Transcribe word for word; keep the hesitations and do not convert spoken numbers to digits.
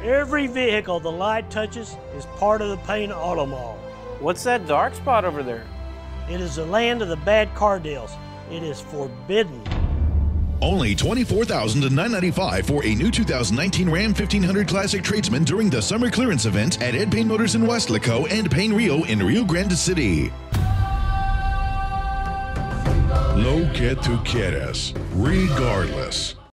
Every vehicle the light touches is part of the Payne Auto Mall. What's that dark spot over there? It is the land of the bad car deals. It is forbidden. Only twenty-four thousand nine hundred ninety-five dollars for a new two thousand nineteen Ram fifteen hundred Classic Tradesman during the summer clearance event at Ed Payne Motors in Weslaco and Payne Rio in Rio Grande City. Lo que tú quieres, regardless.